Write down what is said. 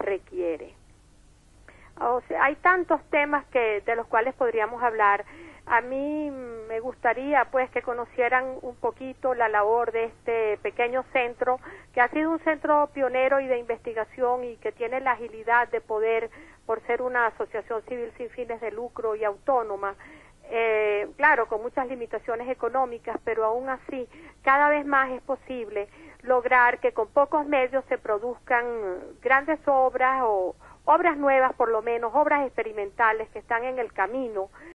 requiere. O sea, hay tantos temas de los cuales podríamos hablar. A mí me gustaría pues que conocieran un poquito la labor de este pequeño centro, que ha sido un centro pionero y de investigación y que tiene la agilidad de poder, por ser una asociación civil sin fines de lucro y autónoma, claro, con muchas limitaciones económicas, pero aún así cada vez más es posible lograr que con pocos medios se produzcan grandes obras o obras nuevas, por lo menos obras experimentales que están en el camino